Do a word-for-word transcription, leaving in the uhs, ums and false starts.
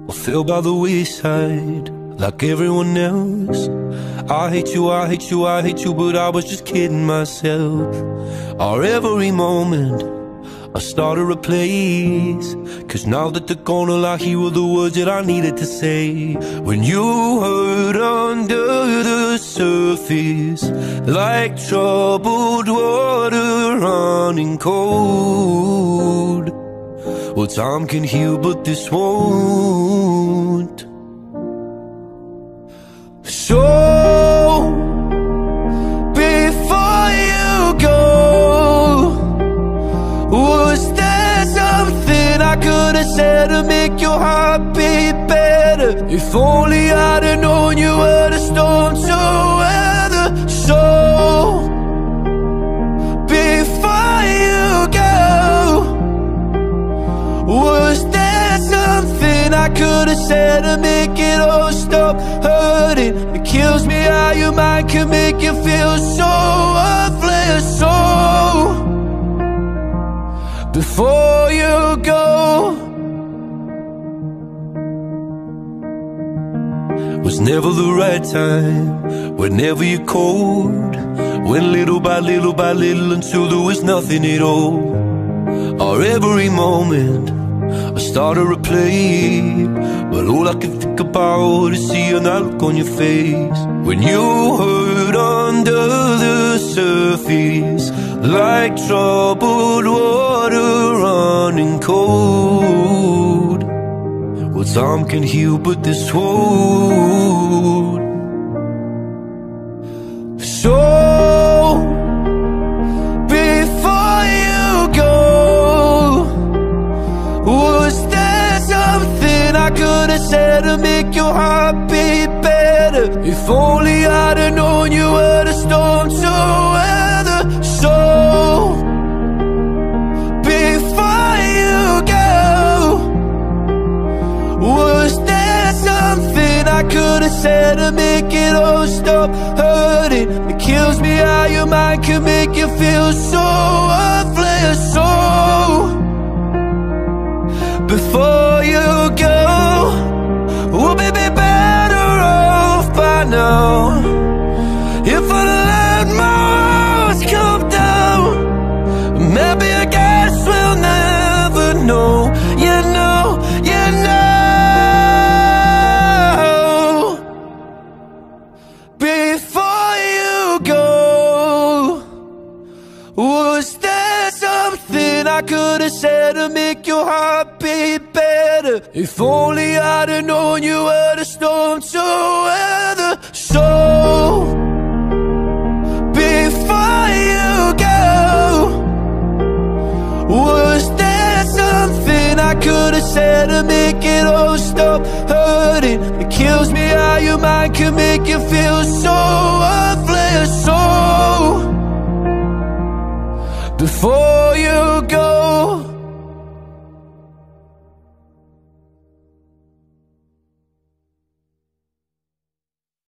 I fell by the wayside like everyone else. I hate you, I hate you, I hate you, but I was just kidding myself. Or every moment I started a place, cause now that they're gone, all I hear were the words that I needed to say. When you hurt under the surface, like troubled water running cold. Well, time can heal, but this won't. So, before you go, was there something I could have said to make your heart beat better? If only I'd have known you were the storm to weather. So, before you go, was there something I could have said to make it all stop hurting? It kills me how your mind can make you feel so worthless. So, before you go, was never the right time, whenever you're cold. Went little by little by little until there was nothing at all. Or every moment I started to play, but all I can think about is seeing that look on your face. When you hurt under the surface, like troubled water running cold. Well, time can heal, but this won't. So, before you go, was there something I could have said to make your heart beat better? If only I'd have known you were the storm to weather. So, before you go, was there something I could have said to make it all stop hurting? It kills me how your mind can make you feel so worthless. So, before you go, we'll be better off by now. If I let my walls come down, maybe I guess we'll never know. You know, you know. Before you go, was there something I could have said to make your heart beat better? If only I'd have known you were the storm to weather. So, before you go, was there something I could have said to make it all stop hurting? It kills me how your mind can make you feel so worthless. So, before you go,